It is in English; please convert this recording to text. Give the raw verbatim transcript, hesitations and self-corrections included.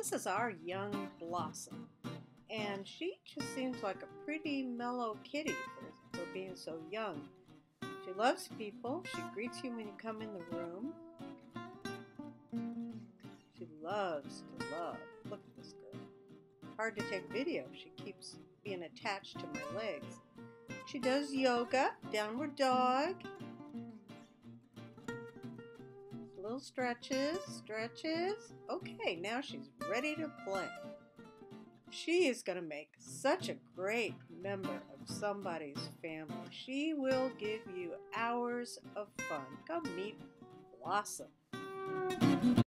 This is our young Blossom, and she just seems like a pretty mellow kitty for, for being so young. She loves people. She greets you when you come in the room. She loves to love. Look at this girl. Hard to take video. She keeps being attached to my legs. She does yoga, downward dog. Little stretches, stretches. Okay, now she's ready to play. She is going to make such a great member of somebody's family. She will give you hours of fun. Come meet Blossom.